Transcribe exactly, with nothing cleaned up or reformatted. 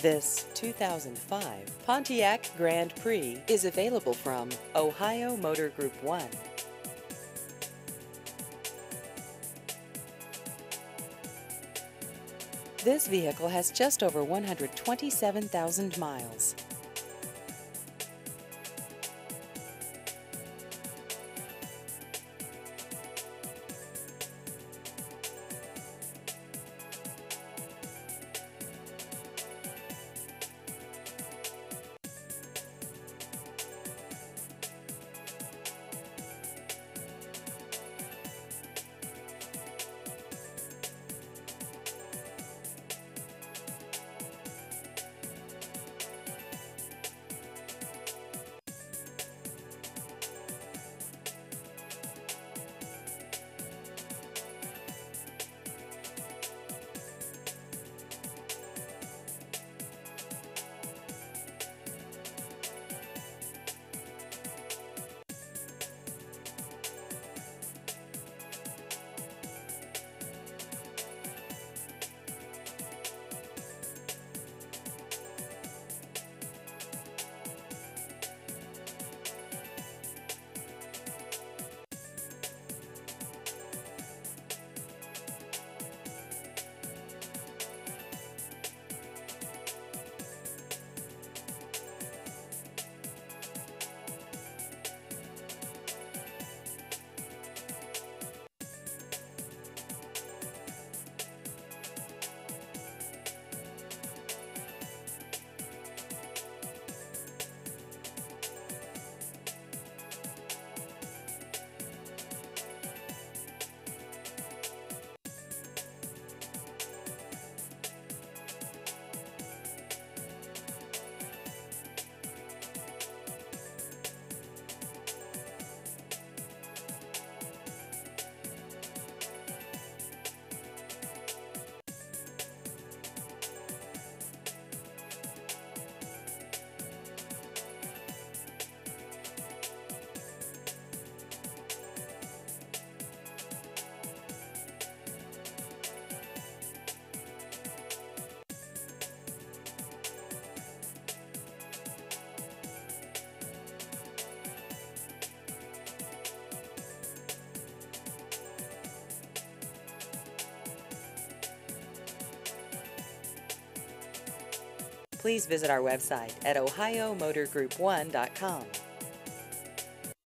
This two thousand five Pontiac Grand Prix is available from Ohio Motor Group one. This vehicle has just over one hundred twenty-seven thousand miles. Please visit our website at ohio motor group one dot com.